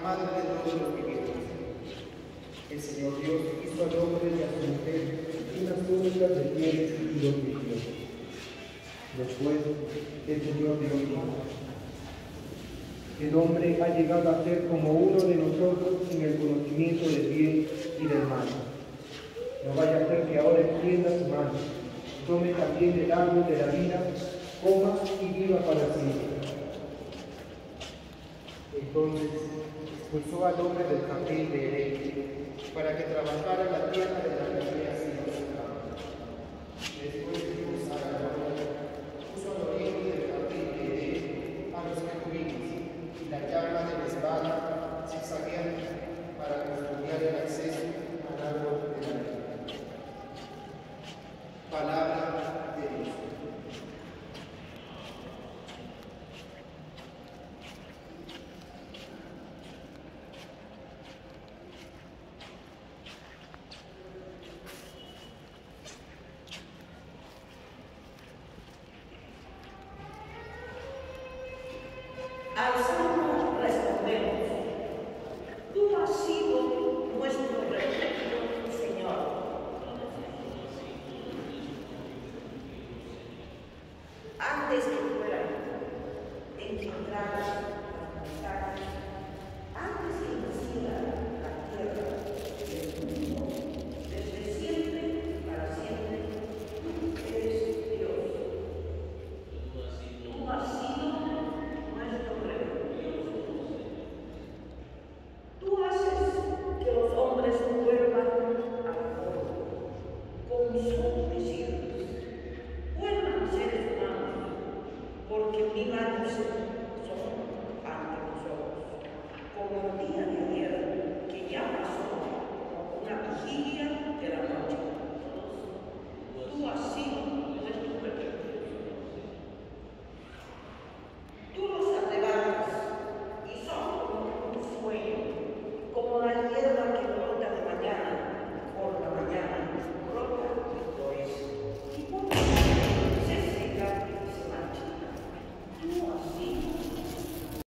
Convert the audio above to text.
Madre de todos los vivientes. El Señor Dios hizo al hombre y a su mujer unas túnicas de piel y los vistió. Después, el Señor Dios dijo: el hombre ha llegado a ser como uno de nosotros en el conocimiento del bien y del mal. No vaya a ser que ahora extienda su mano, tome también del árbol de la vida, coma y viva para siempre. Entonces expulsó al hombre del jardín de Edén para que trabajara en la tierra de la que había sido sacado. Después